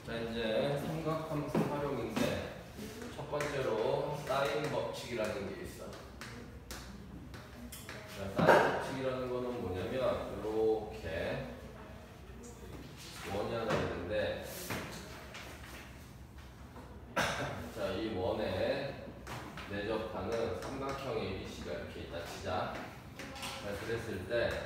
자, 이제 삼각함수 활용인데 첫 번째로 사인 법칙이라는 게 있어. 자, 사인 법칙이라는 거는 뭐냐면 이렇게 원이 하나 있는데 자, 이 원에 내접하는 삼각형 ABC가 이렇게 있다 치자. 자, 그랬을 때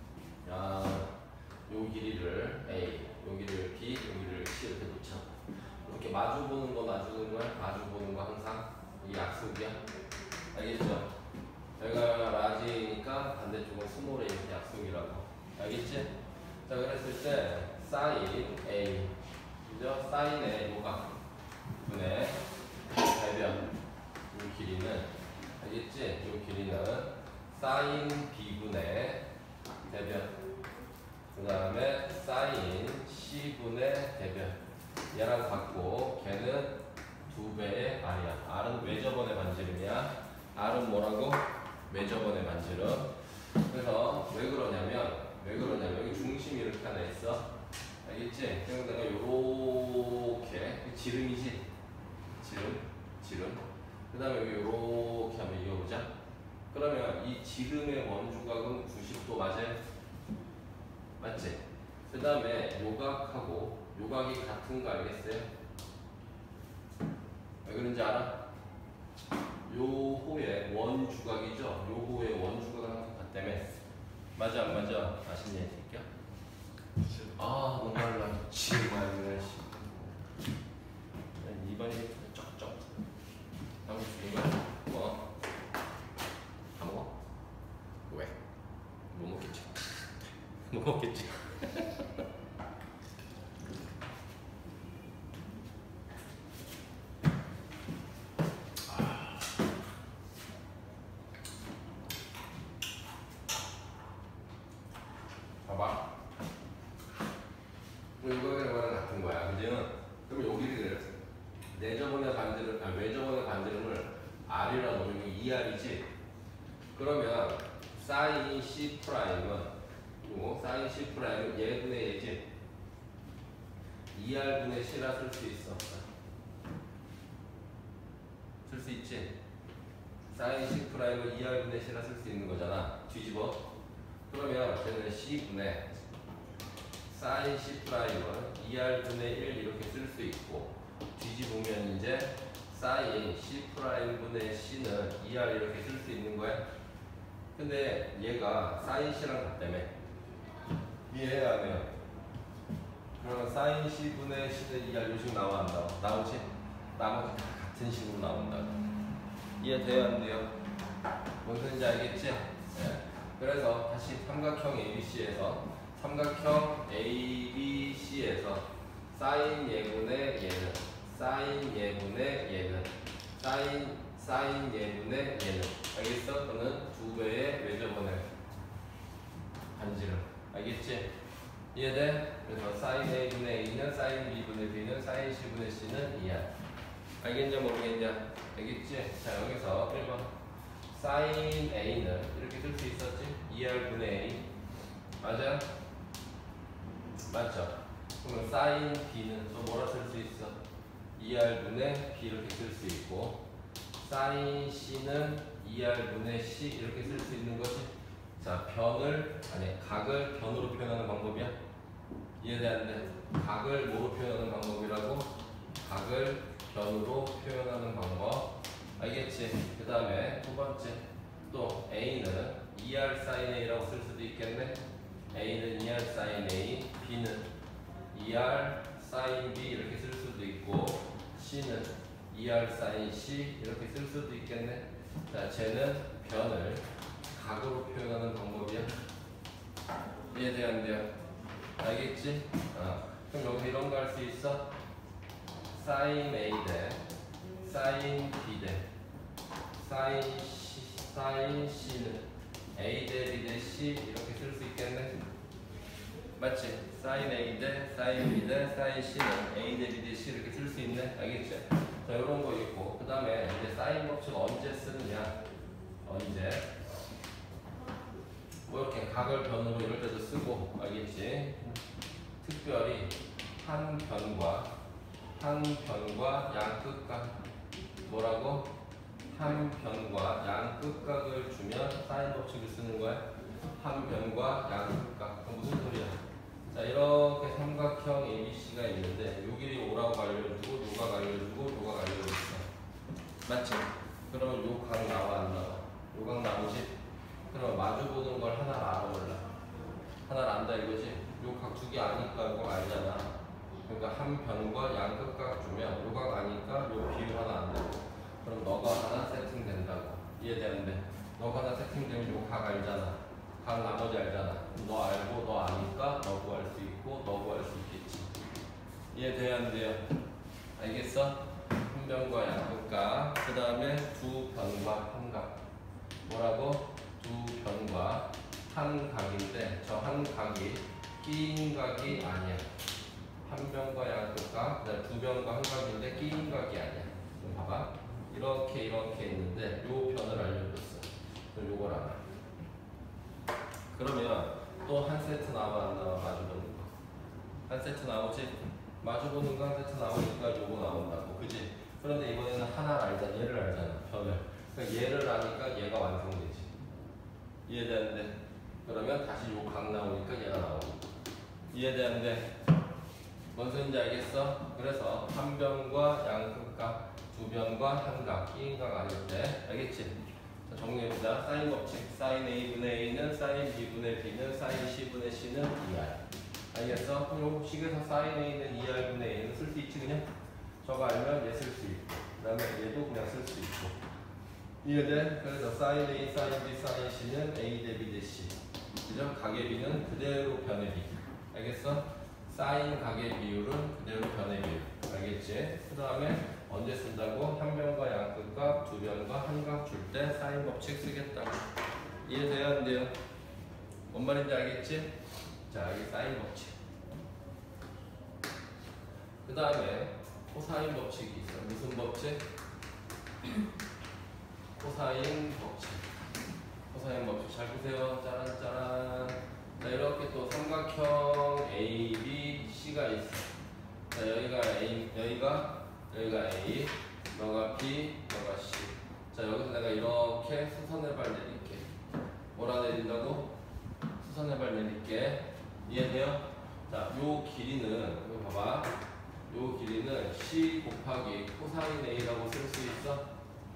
요 길이를 A, 요 길이를 B, 요 길이를 C 이렇게 놓자. 이렇게 마주 보는 거 마주 보는 거 항상 이 약속이야. 알겠죠? 여기가 라지니까 반대쪽은 스몰 A 이렇게 약속이라고. 알겠지? 자, 그랬을 때 사인 A, 그죠? 사인의 요각 분의 대변 이 길이는 알겠지? 이 길이는 사인 B분의 대변 그 다음에 사인 C분의 대변 얘랑 같고 걔는 2배의 R이야. R은 외접원의 반지름이야. R은 뭐라고? 외접원의 반지름. 그래서 왜 그러냐면 여기 중심이 이렇게 하나 있어. 알겠지? 그래서 내가 요렇게 지름이지? 지름 그 다음에 여기 요렇게 한번 이어보자. 그러면 이 지름의 원주각은 90도 맞아요? 맞지? 그 다음에 요각하고 요각이 같은 거 알겠어요? 왜 그런지 알아? 요 호의 원주각이죠? 요 호의 원주각은 같다며. 맞아 안 맞아? 아시냐 이 새끼야? 아 정말로 정말 이번이 쩍쩍 한번 주는 거야? 뭐? 다 먹어? 왜? 못 먹겠지? 못 먹겠지? 봐봐. 이거랑 같은 거야. 그지는? 그럼 여기를 내접원의 반지름, 외접원의 반지름을 R이라 놓으면 2R이지? 그러면 사인 C 프라임은 사인 C 프라임은 얘분의 얘지? 2R분의 C라 쓸 수 있어. 쓸 수 있지? 사인 C 프라임은 2R분의 C라 쓸 수 있는 거잖아. 뒤집어. 그러면 쟤는 C분의 사인 C 프라임은 2R분의 1 이렇게 쓸 수 있고 뒤집으면 이제 사인 C 프라임분의 C는 2R 이렇게 쓸 수 있는 거야. 근데 얘가 사인 C랑 같다며. 이해해야 안 해요? 그러면 사인 C분의 C는 2R 요식 나와 안 나와? 나오지? 나머지 다 같은 식으로 나온다고. 이해돼요 안 돼요? 뭔 소리인지 알겠지? 네. 그래서 다시 삼각형 ABC에서 사인 예분의 얘는 사인 예분의 얘는 사인 예분의 얘는 알겠어? 그거는 2배의 외접원의 반지름. 알겠지? 이해돼? 그래서 사인 A분의 A는 사인 B분의 B는 사인 C분의 C는 2R. 알겠냐 모르겠냐? 알겠지? 자, 여기서 1번 사인 A는 이렇게 쓸 수 있었지? 2R분의 A 맞아? 맞죠? 그러면 사인 B는 또 뭐라 쓸 수 있어? 2R분의 B 이렇게 쓸 수 있고 사인 C는 2R분의 C 이렇게 쓸 수 있는 거지? 자, 각을 변으로 표현하는 방법이야? 이해돼 안 돼? 각을 뭐로 표현하는 방법이라고? 각을 변으로 표현하는 방법. 알겠지? 그 다음에 두 번째 또 A는 2R sin A라고 쓸 수도 있겠네. A는 2R sin A, B는 2R sin B 이렇게 쓸 수도 있고 C는 2R sin C 이렇게 쓸 수도 있겠네. 자, 쟤는 변을 각으로 표현하는 방법이야. 이해돼 안 돼요? 알겠지? 그럼 여기서 이런 거 할 수 있어? sin A 대 sin B 대 sin C는 A 대 B 대 C 이렇게 쓸 수 있겠네? 맞지? sin A 대 sin B 대 sin C는 A 대 B 대 C 이렇게 쓸 수 있네? 알겠지? 자, 이런 거 있고 그 다음에 이제 sin 법칙 언제 쓰느냐? 언제? 뭐 이렇게 각을 변으로 이럴 때도 쓰고 알겠지? 특별히 한 변과 한 변과 양 끝각 뭐라고? 한 변과 양 끝각을 주면 사인 법칙을 쓰는 거야. 한 변과 양 끝각. 그럼 무슨 소리야? 자, 이렇게 삼각형 ABC가 있는데 요 길이 5라고 알려주고 요각 알려주고 요각 알려줬어. 맞지? 그러면 요 각 나와 안 나와? 요 각 나오지? 그럼 마주 보는 걸 하나 알아 몰라? 하나를 안다 이거지? 요 각 두 개 아니까 이거 알잖아. 그러니까 한 변과 양 끝각 주면 요각 아니까 요 비율 하나 안 되고 그럼 너가 하나 세팅된다고. 이해되는데 너가 하나 세팅되면 요 각 알잖아. 각 나머지 알잖아. 너 알고 너 아니까 너 구할 수 있고 너 구할 수 있겠지. 이해돼야 안 돼요? 알겠어? 한 변과 양 끝각. 그 다음에 두 변과 한 각. 뭐라고? 두 변과 한 각인데 저 한 각이 끼인 각이 아니야. 한 변과 양 끝각. 두 변과 한 각인데 끼인 각이 아니야. 그럼 봐봐. 이렇게 있는데 요 변을 알려줬어. 그럼 요걸 알아. 그러면 또 한 세트 나와 안 나와? 마주보는 거. 한 세트 나오지? 마주보는 거 한 세트 나오니까 요거 나온다고. 그지? 그런데 이번에는 하나를 알잖아. 얘를 알잖아. 변을. 그러니까 얘를 아니까 얘가 완성되지. 이해되는데? 그러면 다시 요 각 나오니까 얘가 나오고. 이해되는데? 뭔 소린지 알겠어? 그래서 한 변과 양 끝각, 두 변과 한 각, 끼인 각 아닐 때. 알겠지? 자, 정리해보자. 사인 법칙. 사인 A분의 A는 사인 B분의 B는 사인 C분의 C는 2R. 알겠어? 그럼 식에서 사인 A는 2R분의 A는 쓸 수 있지 그냥? 저거 알면 얘 쓸 수 있고 그 다음에 얘도 그냥 쓸 수 있고. 이해돼? 그래서 사인 A, 사인 B, 사인 C는 A 대 B 대 C. 그죠? 각의 비는 그대로 변의 비. 알겠어? 사인 각의 비율은 그대로 변의 비율. 알겠지? 그 다음에 언제 쓴다고? 한 변과 양 끝각, 두 변과 한 각 줄 때 사인 법칙 쓰겠다고. 이해돼야 안 돼요? 뭔 말인지 알겠지? 자, 여기 사인 법칙. 그 다음에 코사인 법칙이 있어. 무슨 법칙? 코사인 법칙. 코사인 법칙 잘 보세요. 짜란짜란. 자, 이렇게 또 삼각형 A, B, C가 있어. 자, 여기가 A, 여기가 A, 너가 B, 너가 C. 자, 여기서 내가 이렇게 수선의 발 내릴게. 뭐라 내린다고? 수선의 발 내릴게. 이해돼요? 자, 요 길이는, 이거 봐봐. 요 길이는 C 곱하기 코사인 A라고 쓸 수 있어?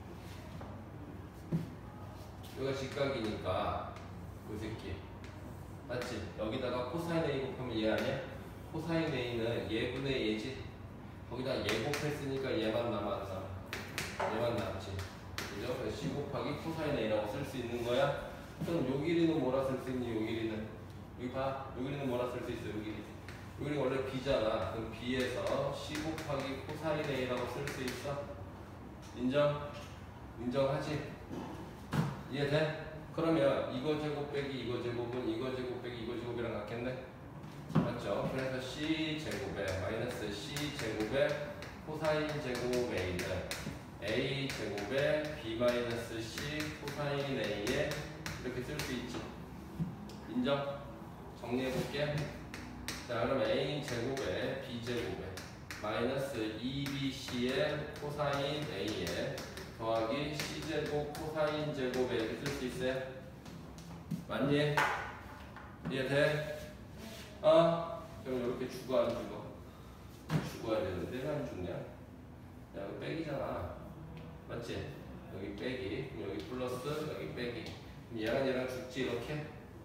여기가 직각이니까, 그 새끼. 맞지? 여기다가 코사인 A 곱하면 얘 아니야? 코사인 A는 얘분의 얘지? 거기다 얘 곱했으니까 얘만 남았잖아. 얘만 남지. 그죠? 그래서 C 곱하기 코사인 A라고 쓸 수 있는 거야? 그럼 요 길이는 뭐라 쓸 수 있니? 요 길이는? 여기 봐. 요 길이는 뭐라 쓸 수 있어? 요 길이. 요 길이 원래 B잖아. 그럼 B에서 C 곱하기 코사인 A라고 쓸 수 있어? 인정? 인정하지? 이해돼? 그러면 이거 제곱 빼기 이거 제곱은 이거 제곱 빼기 이거 제곱이랑 같겠네? 맞죠? 그래서 C 제곱에 마이너스 C 제곱에 코사인 제곱 A는 A 제곱에 B 마이너스 C 코사인 A에 이렇게 쓸 수 있지. 인정? 정리해볼게. 자, 그럼 A 제곱에 B 제곱에 마이너스 2BC의 코사인 A에 더하기 C제곱 코사인 제곱에 이렇게 쓸 수 있어요? 맞니? 이해돼? 그럼 이렇게 죽어 안 죽어? 죽어야 되는데 왜 안 죽냐? 야, 이거 빼기잖아. 맞지? 여기 빼기, 그럼 여기 플러스, 여기 빼기. 그럼 얘랑 죽지 이렇게?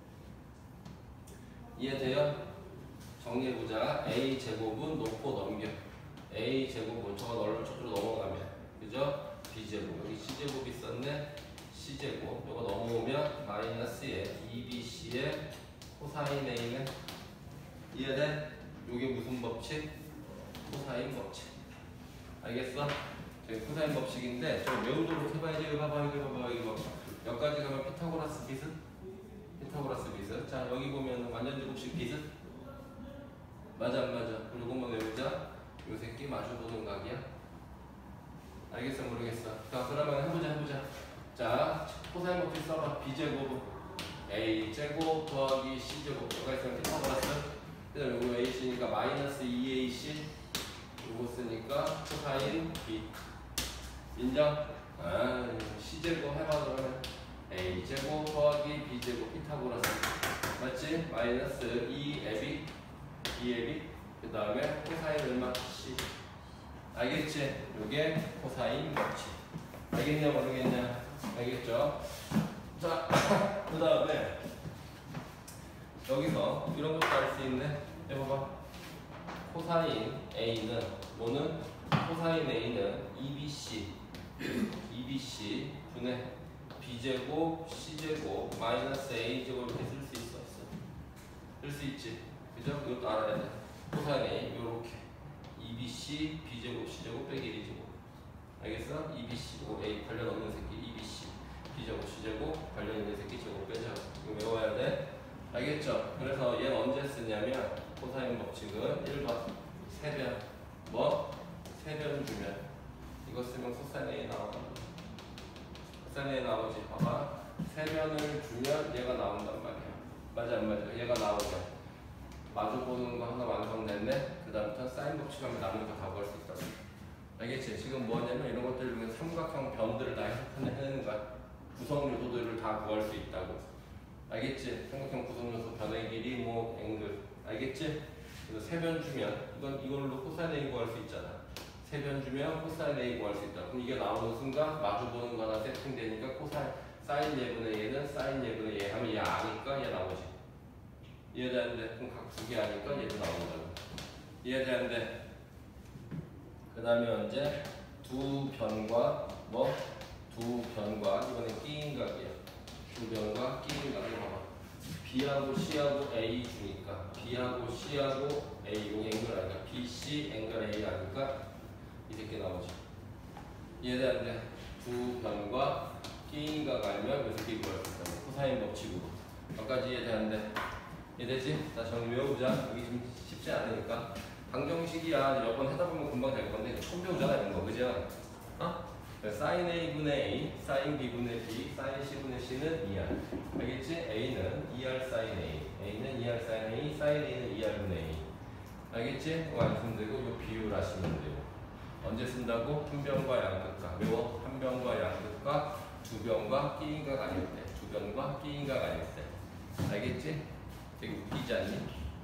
이해돼요? 정리해보자. A 제곱은 놓고 넘겨. A 제곱은 저거 저쪽으로 넘어가면, 그죠? B 제곱, 여기 C 제곱 있었네. C 제곱, 이거 넘어오면 마이너스에 2BC의 코사인 A는 이해돼? 이게 무슨 법칙? 코사인 법칙. 알겠어? 저기 코사인 법칙인데 저 외우도록 해봐야지. 이거 봐봐, 이거 봐봐, 이거. 여기까지 가면 피타고라스 비슷? 피타고라스 비슷. 자, 여기 보면 완전 제곱식 비슷? 맞아 안 맞아? 그럼 이것만 외우자. 요 새끼 마주보는 각이야. 알겠어 모르겠어? 자, 그러면 해보자. 자, 코사인 법칙 써봐. B제곱 A제곱 더하기 C제곱. 여기가 있으면 피타고라스. 그 다음에 이거 AC니까 마이너스 2AC. 요거 있으니까 코사인 B. 인정? 아, C제곱 해봐 그러면 A제곱 더하기 B제곱 피타고라스 맞지? 마이너스 2ab 그 다음에 코사인 얼마? C 알겠지? 요게 코사인 법칙 알겠냐 모르겠냐? 알겠죠? 자, 그 다음에 여기서 이런 것도 알 수 있네. 해봐봐. 코사인 A는 뭐는? 코사인 A는 EBC 분의 B제곱 C제곱 마이너스 A제곱 이렇게 쓸 수 있어. 쓸 수 있지. 그죠? 이것도 알아야 돼. 코사인 A 요렇게 EBC B제곱 C제곱 빼기 1제곱 알겠어? EBC 요 A 관련 없는 새끼 EBC B제곱 C제곱 관련 있는 새끼 제곱 빼자. 이거 외워야 돼. 알겠죠? 그래서 얘는 언제 쓰냐면 코사인 법칙은 1번 세변 뭐? 세변 주면 이거 쓰면 코사인 A 나오거든. 코사인 A 나오지. 봐봐. 세변을 주면 얘가 나온단 말이야. 맞아 안 맞아? 얘가 나오면 마주보는 거 하나 완성됐네. 그 다음부터 사인 법칙하면 남는 거 다 구할 수 있다고. 알겠지? 지금 뭐냐면 이런 것들 중에 삼각형 변들을 다 해내는 거야. 구성 요소들을 다 구할 수 있다고. 알겠지? 삼각형 구성 요소 변의 길이 뭐 앵글. 알겠지? 그래서 세변 주면 이걸로 코사인 A 구할 수 있잖아. 세변 주면 코사인 A 구할 수 있다. 그럼 이게 나오는 순간 마주보는 거 하나 세팅되니까 코사인 사인 예분의 얘는 사인 예분의 얘 하면 얘 아니까 얘 나오지. 이해되는데? 그럼 각 두 개 아니까 얘도 나온다고. 이해되는데? 그 다음에 언제? 두 변과 뭐? 두 변과 이번엔 끼인각이야. 두 변과 끼인각을 봐봐. B하고 C하고 A 주니까 B하고 C하고 A 요 앵글 아니까 BC 앵글 A 아니까 이 새끼 나오지. 이해되는데? 두 변과 끼인각 알면 이 새끼 구할 수 있다고. 코사인 법칙으로. 여기까지 이해되는데? 이해되지? 자, 정리 외워보자. 여기 좀 쉽지 않으니까. 방정식이야. 몇 번 하다 보면 금방 될 건데 처음 배우잖아 이런 거. 그죠? 어? 사인 A분의 A, 사인 B분의 B, 사인 C분의 C는 2R. 알겠지? A는 2R 사인 A, A는 2R 사인 A, 사인 A는 2R분의 A. 알겠지? 완성되고 요 비율 하시면 돼요. 언제 쓴다고? 한 변과 양극각. 외워. 한 변과 양극각, 두 변과 끼인각 아닐 때. 두 변과 끼인각 아닐 때. 알겠지? 되게 웃기지 않니?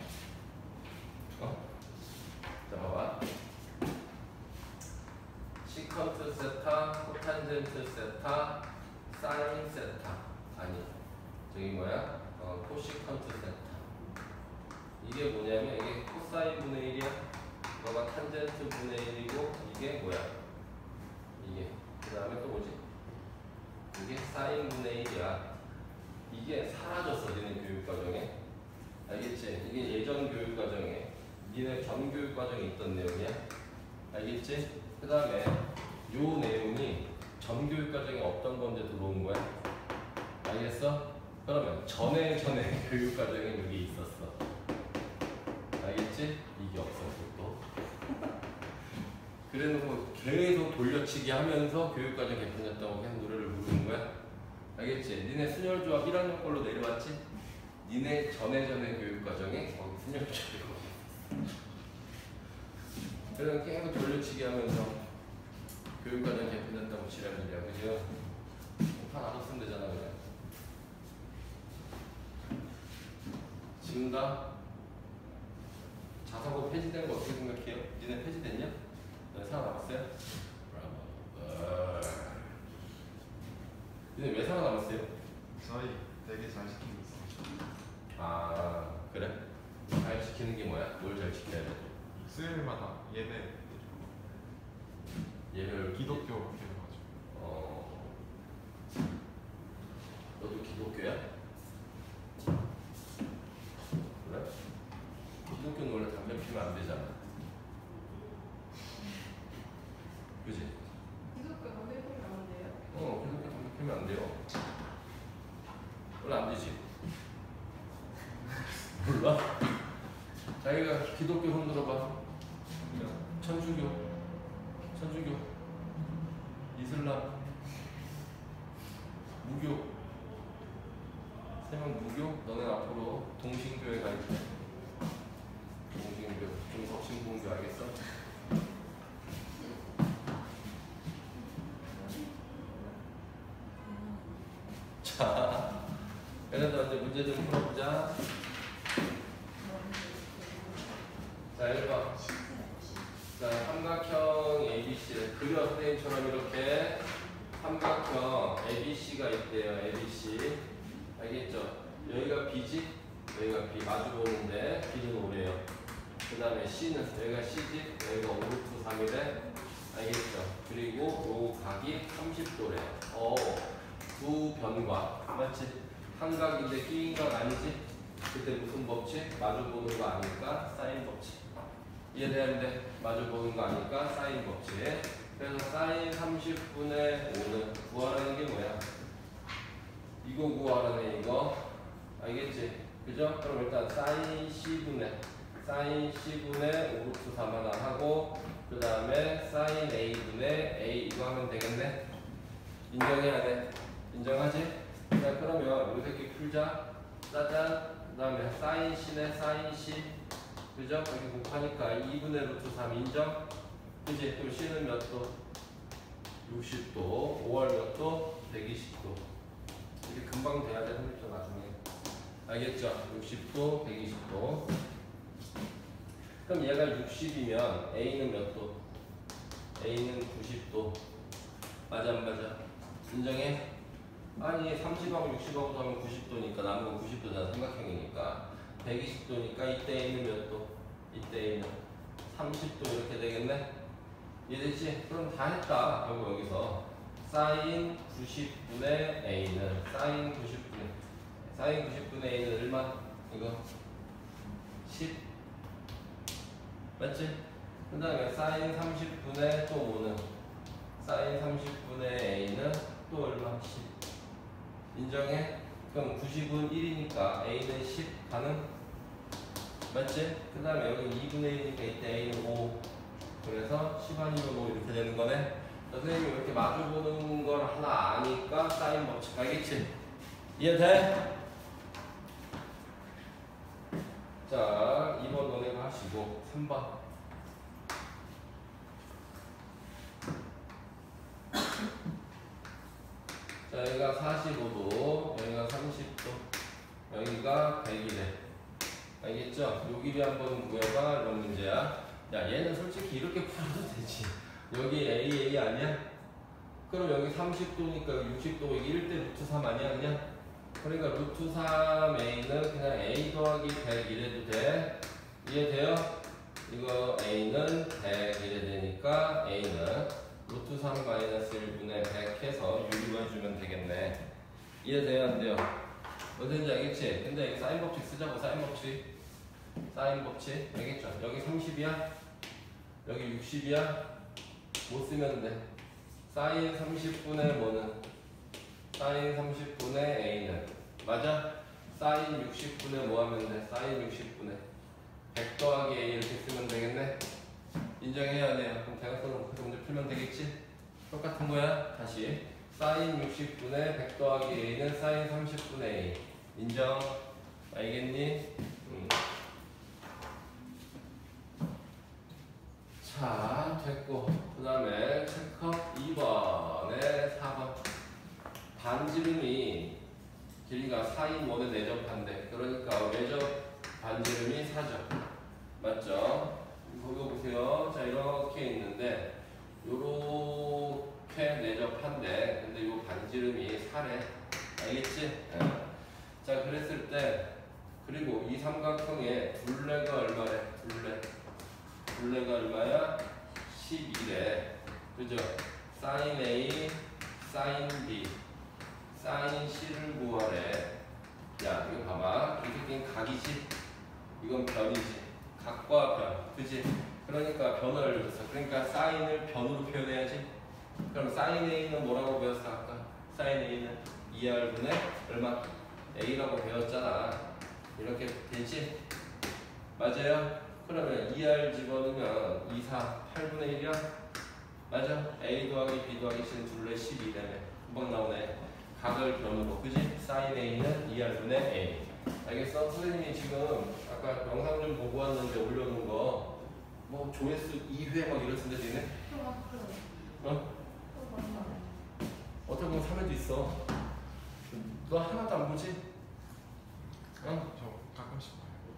어? 자, 봐봐. 시컨트 세타, 코탄젠트 세타, 사인 세타. 아니, 저기 뭐야? 코시컨트 세타. 이게 뭐냐면 이게 코사인 분의 1이야. 너가 탄젠트 분의 1이고 이게 뭐야? 이게. 그 다음에 또 뭐지? 이게 사인 분의 1이야. 이게 사라졌어, 니네 교육과정에. 알겠지? 이게 예전 교육과정에 니네 전 교육과정에 있던 내용이야. 알겠지? 그 다음에 요 내용이 전 교육과정에 없던 건데 들어온 거야. 알겠어? 그러면 전에 교육과정에 여기 있었어. 알겠지? 이게 없었어 또. 그래놓고 계속 돌려치기 하면서 교육과정 개편했다고 계속 노래를 부르는 거야. 알겠지? 니네 순열조합 1학년 걸로 내려왔지? 니네 전에 교육과정에 거기 순열조합이 그래서 계속 돌려치기 하면서 교육과정 개편했다고 지랄이야. 그죠? 다 알았으면 되잖아 그냥. 증가 자사고 폐지된 거 어떻게 생각해요? 니네 폐지됐냐? 네, 살아남았어요? 니네 왜 살아남았어요? 저희 되게 잘 시키고 있어요. 아 그래? 잘 지키는 게 뭐야? 뭘 잘 지켜야 돼? 수요일마다 예배 예배를 기독교 교회가지고. 너도 기독교야? 그래? 기독교는 원래 담배 피우면 안 되잖아. 그지? 기독교 담배 피우면 안 돼요? 기독교 담배 피우면 안 돼요. 원래 안 되지. 몰라? 자기가 기독교 손 들어봐. 천주교, 이슬람, 무교. 세 명 무교. 너네 앞으로 동신교회 가입해. 동신교, 중석신봉교 알겠어? 자, 그래서 이제 문제 좀 풀어보자. 자, 1번. 자, 삼각형 ABC를 그려 선생님처럼 이렇게 삼각형 ABC가 있대요. ABC. 알겠죠? 여기가 B지? 여기가 B 마주 보는데 B는 5래요. 그 다음에 C는 여기가 C지? 여기가 5 루트 3이래. 알겠죠? 그리고 요 각이 30도래요. 두 변과. 맞지? 한 각인데 끼인 각 아니지? 그때 무슨 법칙? 마주 보는 거 아니까 사인 법칙. 이해되는데 마주 보는 거 아니까 사인 법칙. 그래서 사인 30분의 5는 구하라는 게 뭐야? 이거 구하라네 이거. 알겠지? 그죠? 그럼 일단 사인 C분의 5 루트 3 하나 하고 그 다음에 사인 A분의 A 이거 하면 되겠네? 인정해야 돼. 인정하지? 자 그러면 요 새끼 풀자. 짜잔. 그 다음에 사인 C네 사인 C. 그죠? 여기 곱하니까 2분의 루트 3 인정? 그지? 그럼 C는 몇 도? 60도. 5월 몇 도? 120도. 이게 금방 돼야 돼, 30도 나중에. 알겠죠? 60도, 120도. 그럼 얘가 60이면 A는 몇 도? A는 90도. 맞아, 안 맞아? 인정해? 아니, 30하고 60하고 하면 90도니까 남은 건 90도잖아, 삼각형이니까. 120도니까 이때 A는 몇 도? 이때 A는 30도 이렇게 되겠네? 이해되지? 그럼 다 했다. 결국 여기서 사인 90분의 A는 사인 90분의 A는 얼마? 이거 10 맞지? 그 다음에 사인 30분의 또 5는 사인 30분의 A는 또 얼마? 10 인정해? 그럼 90은 1이니까 A는 10 가능? 맞지? 그 다음에 여기 2분의 1이니까 이때 A는 5 그래서 10 아니면 5 이렇게 되는 거네. 선생님이 이렇게 마주보는 걸 하나 아니까 사인 법칙 알겠지? 이해돼? 자 2번 너네가 하시고 3번 자 여기가 45도 여기가 30도 여기가 100이래. 알겠죠? 요 길이 한번 구해봐 이런 문제야. 야 얘는 솔직히 이렇게 풀어도 되지. 여기 A 아니야? 그럼 여기 30도니까 60도 여기 1대 루트 3 아니야 그냥? 그러니까 루트 3A는 그냥 A 더하기 100 이래도 돼. 이해돼요? 이거 A는 100 이래 되니까 A는 루트 3 마이너스 1분의 100 해서 유리해주면 되겠네. 이해돼요 안 돼요? 어딘지 알겠지? 근데 여기 사인 법칙 쓰자고. 사인 법칙 알겠죠? 여기 30이야? 여기 60이야? 못 쓰면 돼. 사인 30분의 뭐는? 사인 30분의 A는 맞아? 사인 60분의 뭐 하면 돼? 사인 60분의 100 더하기 A 이렇게 쓰면 되겠네? 인정해야 돼요. 그럼 대각선은 그 문제 풀면 되겠지? 똑같은 거야. 다시 사인 60분의 100 더하기 A는 사인 30분의 A 인정? 알겠니? 자 됐고 그 다음에 체크업 2번에 4번 반지름이 길이가 4인 원에 내접한대. 그러니까 외접 반지름이 4죠. 맞죠? 이거 보세요. 자 이렇게 있는데 요렇게 내접한대. 근데 요 반지름이 4래. 알겠지? 자 그랬을 때 그리고 이 삼각형의 둘레가 얼마래? 둘레가 얼마야? 12래. 그죠? 사인 A, 사인 B, 사인 C를 구하래. 야, 이거 봐봐. 이 새끼는 각이지? 이건 변이지. 각과 변. 그지? 그러니까 변을 알려줬어. 그러니까 사인을 변으로 표현해야지. 그럼 사인 A는 뭐라고 배웠어? 아까? 사인 A는 2R분의 얼마? A라고 배웠잖아. 이렇게 되지? 맞아요? 그러면 2R 집어넣으면 2, 4, 8분의 1이야? 맞아? A 더하기 B 더하기 C는 둘레 12라며 금방 나오네. 각을 변으로 그지? 사인 A는 2R분의 A. 알겠어? 선생님이 지금 아까 영상 좀 보고 왔는데 올려놓은 거 뭐 조회수 2회 막 이랬는데 되네? 어? 어떻게 보면 3회도 있어. 너 하나도 안 보지? 어? 저 가끔씩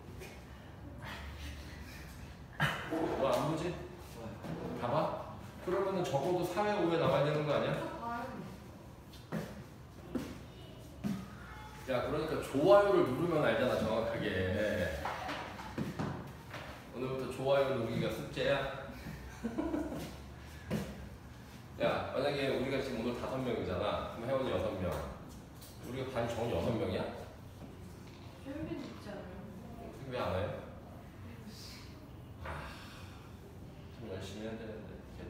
봐요. 너 안 보지? 봐봐. 그러면은 적어도 4회 5회 나와야 되는 거 아니야? 야, 그러니까 좋아요를 누르면 알잖아, 정확하게. 오늘부터 좋아요 누르기가 숙제야. 야, 만약에 우리가 지금 오늘 5명이잖아. 그럼 혜원이 6명. 우리가 반 정 6명이야? 쫄면 있지 않아요? 왜 안 와요? 좀 열심히 해야 되는데.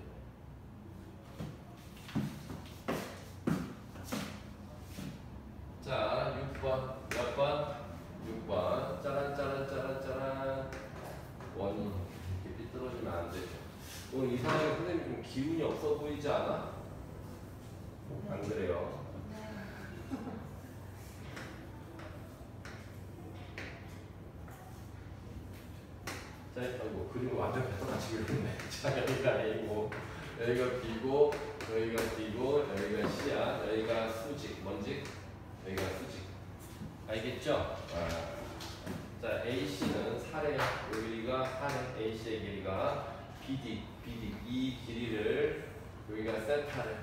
자, 6번. 몇 번? 6번. 짜란, 짜란, 짜란, 짜란. 원이 이렇게 삐뚤어지면 안 되죠. 오늘 이상하게 선생님 좀 기운이 없어 보이지 않아? 안 그래요? 자, 아이고, 그림을 완전 뱉어같이 그렸네. 자, 여기가 A고, 여기가 B고, 여기가 D고, 여기가 C야. 여기가 수직, 뭔지? 여기가 수직. 알겠죠? 아. 자, AC는 4래, 여기가 4래, AC의 길이가 BD, 이 길이를 여기가 세타래.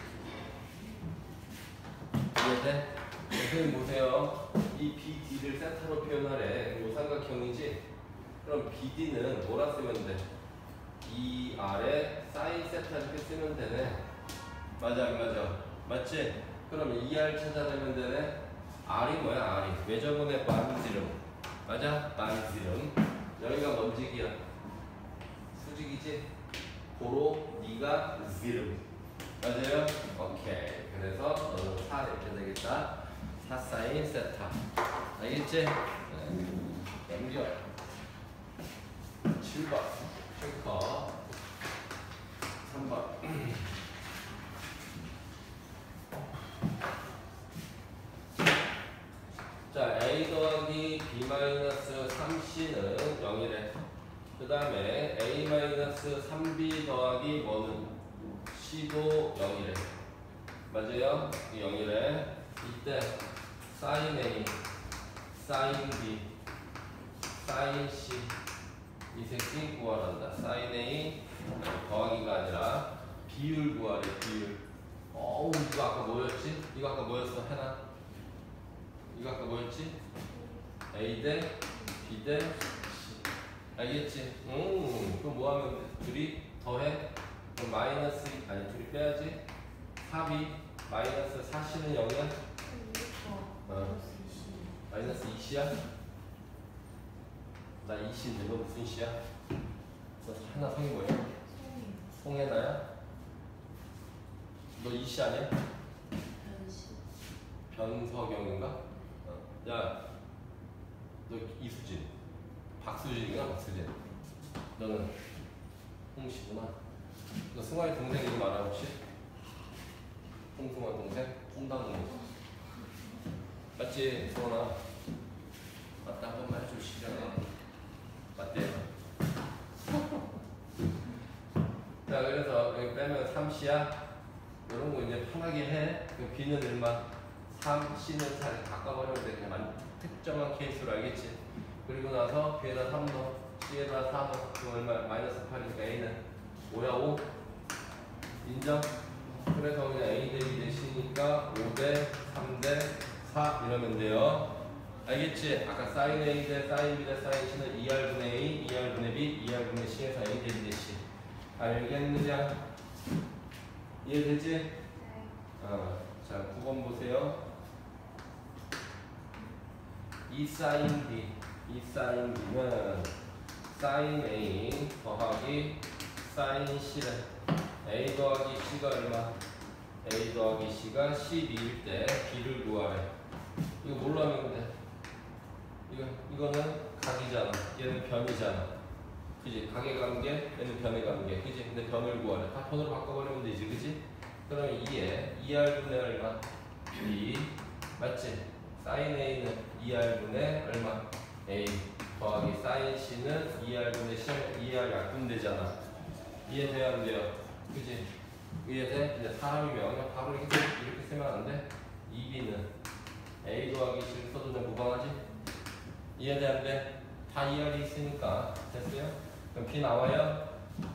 이해돼? 선생님 보세요. 이 BD를 세타로 표현하래. 이 삼각형이지? 그럼 BD는 뭐라 쓰면 돼? 이 아래 사인 세타 이렇게 쓰면 되네. 맞아, 안 맞아? 맞지? 그럼 2R 찾아내면 되네. R이 뭐야? R이 외접근의 반지름. 맞아? 반지름. 여기가 뭔 직이야? 수직이지? 고로 네가 지름. 맞아요? 오케이. 그래서 너는 4 이렇게 되겠다. 4 사인 세타. 알겠지? 네. 연결. 7번 탱커. 3번 자, A 더하기 B 마이너스 3C는 0이래. 그 다음에 A 마이너스 3B 더하기 뭐는 C도 0이래. 맞아요? 0이래. 이때 sin A, sin B, sin C 이 새끼 구하란다. sin A 더하기가 아니라 비율 구하래. 비율. 어우, 이거 아까 뭐였지? 이거 아까 뭐였어? 해나? 이거 아까 뭐였지? A 대 B 대 C. 알겠지? 그럼 뭐 하면 돼? 둘이 더해? 그럼 마이너스, 아니 둘이 빼야지. 4B 마이너스 4C는 0이야? 마이너스 2C야? 나 2C인데 너 무슨 C야? 너 하나 성이 뭐야? 송혜나야? 너 2C 아니야? 변석영인가? 야, 너 이수진, 박수진인가? 박수진. 너는 홍씨구나. 너 승환이 동생 이름 알아 혹시? 홍승환 동생? 홍당무. 맞지? 승환아. 맞다, 한 번만 해주시죠. 맞대요. 자, 그래서 여기 빼면 3C야. 이런 거 이제 편하게 해. 그 B는 얼마? 3, C는 잘 바꿔버리면 돼. 그냥 특정한 케이스로 알겠지? 그리고 나서 B에다 3 넣어, C에다 4 넣어. 그럼 얼마? 마이너스 8이니까 A는 5야 5. 인정? 그래서 그냥 A 대 B 대 C니까 5 대 3 대 4 이러면 돼요. 알겠지? 아까 sin A 대 sin B 대 sin C는 2R분의 A, 2R분의 B, 2R분의 C에서 A 대 B 대 C. 알겠느냐? 이해되지? 자, 9번 보세요. 2 sin B, 2 sin B는 sin A 더하기 sin C래. A 더하기 C가 얼마? A 더하기 C가 12일 때 B를 구하래. 이거 뭘로 하면 돼? 이거는 각이잖아. 얘는 변이잖아. 그지? 각의 관계, 얘는 변의 관계. 그지? 근데 변을 구하래. 다 변으로 바꿔버리면 되지. 그지? 그럼 2에 2R분의 얼마? 2. 맞지? sin A는 2R분의 얼마? A 더하기 sin C는 2R분의 C, 2R 약분되잖아. 이해돼야 안 돼요? 그지? 이해돼? 이제 사람이면 그냥 바로 이렇게 쓰면 안 돼? 2B는 A 더하기 C를 써도 좀 무방하지? 이해돼 안 돼? 다 이해하기 있으니까 됐어요? 그럼 B 나와요?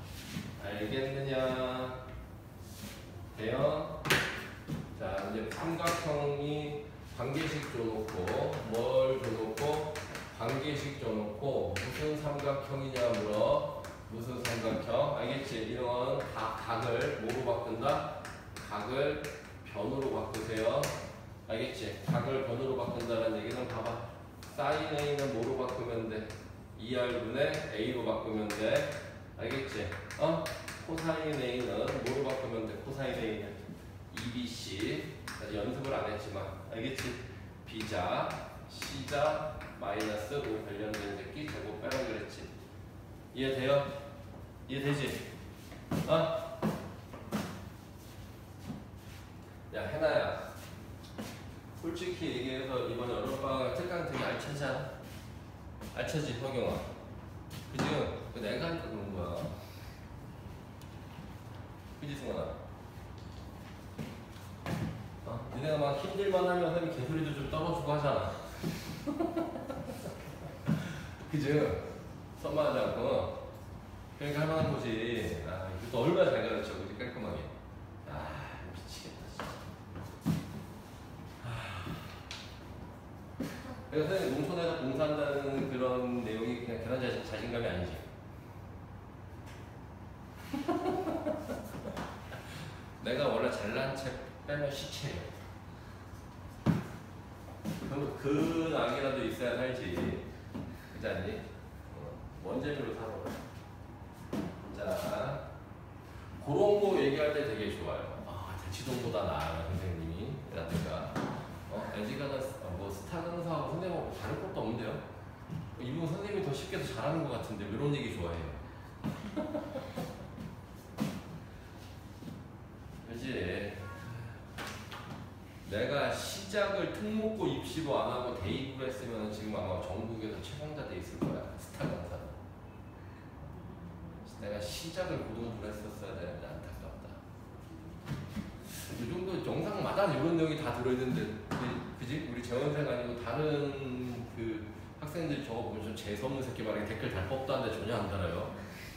알겠느냐? 돼요? 자 이제 삼각형이 관계식 줘놓고 뭘 줘놓고 관계식 줘놓고 무슨 삼각형이냐 물어. 무슨 삼각형? 알겠지? 이런 다 각을 뭐로 바꾼다? 각을 변으로 바꾸세요. 알겠지? 각을 변으로 바꾼다는 얘기는 봐봐. 사인 A는 뭐로 바꾸면 돼? 2R분의 A로 바꾸면 돼. 알겠지? 코사인 A는 뭐로 바꾸면 돼? 코사인 A는 2BC. 아직 연습을 안 했지만 알겠지? B자, C자, 마이너스 5 관련된 새끼 제곱 빼라 그랬지? 이해돼요? 이해되지? 야 해나야, 솔직히 얘기해서 이번에 여름방학 특강 되게 알차잖아. 알차지 석영아? 그지? 그 내가 하니까 그런 거야. 그지 승원아? 니네가 막 힘들만 하면 선생님 개소리도 좀 떨어주고 하잖아. 그지? 선마하지 않고. 그러니까 할만한 거지. 이것도 얼마나 잘 가르쳐, 그지? 깔끔하게. 미치겠다 진짜. 그래서 선생님 농촌에서 봉사한다는 그런 내용이 그냥 대단한 자신감이 아니지. 내가 원래 잘난 체 빼면 시체예요. 그럼 그 낙이라도 있어야 살지. 그렇지 않니? 뭔 재미로 살아. 자, 그런 거 얘기할 때 되게 좋아요. 대치동보다 나아 선생님이. 라든가 LG가는 뭐 스타 강사하고 선생님하고 다를 것도 없는데요. 이분 선생님이 더 쉽게 더 잘하는 것 같은데 왜 이런 얘기 좋아해요? 그치? 내가 시작을 특목고 입시로 안 하고 대입을 했으면 지금 아마 전국에서 최강자 돼 있을 거야. 스타 강사. 내가 시작을 고등부로 했었어야 되는데 안타깝다. 이 정도 영상마다 이런 내용이 다 들어있는데, 그지? 우리 재원생 아니고 다른 그 학생들 저거 보면 좀 재수없는 새끼 말에 댓글 달 법도 한데 전혀 안 달아요.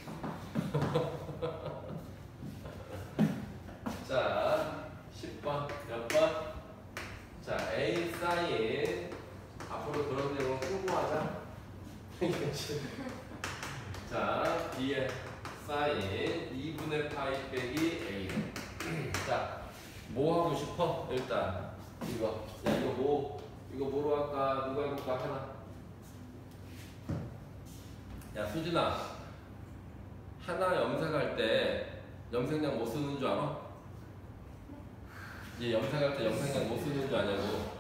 자, 10번 몇 번? 자, A 사인. 앞으로 그런 내용 끌고 하자. 자, B의 사인 2분의 파이 빼기 A. 자, 뭐 하고 싶어? 일단 이거. 야, 이거 뭐로 할까? 누가 해볼까? 하나. 야, 수진아, 하나 염색할 때 염색약 뭐 쓰는 줄 알아? 얘 염색할 때 염색약 뭐 쓰는 줄 아냐고.